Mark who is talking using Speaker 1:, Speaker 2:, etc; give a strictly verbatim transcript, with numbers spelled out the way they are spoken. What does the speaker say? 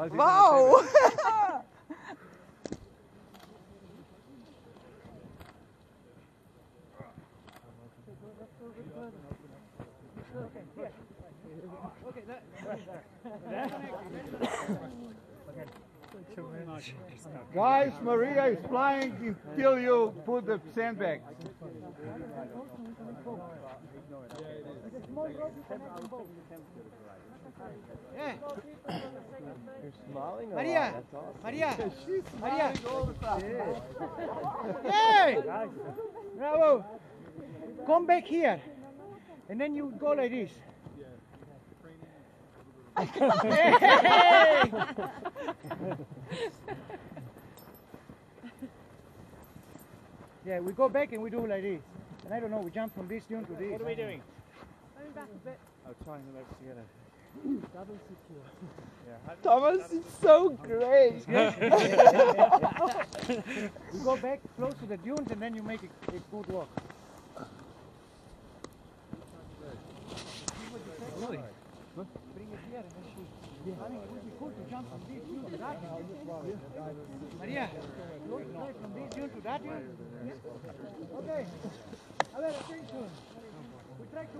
Speaker 1: Wow!
Speaker 2: Guys, Maria is flying until you put the sandbag.
Speaker 3: Yeah.
Speaker 1: You're smiling a
Speaker 3: Maria,
Speaker 1: lot. That's awesome.
Speaker 3: Maria,
Speaker 2: She's
Speaker 3: Maria.
Speaker 2: smiling all the time.
Speaker 3: Hey! Bravo! Come back here, and then you go like this. Hey! Yeah, we go back and we do like this. And I don't know, we jump from this dune to this.
Speaker 4: What are we doing?
Speaker 3: Coming back a bit.
Speaker 4: Oh, tying the legs together.
Speaker 3: Double secure.
Speaker 4: Yeah.
Speaker 1: Thomas is so great.
Speaker 3: We go back close to the dunes and then you make a, a good walk.
Speaker 4: Really?
Speaker 3: Bring it here and then shoot. I mean, it would be cool to jump from this dune to that dune. Maria, go straight from this dune to that dune. Okay. A ver, attention. We try to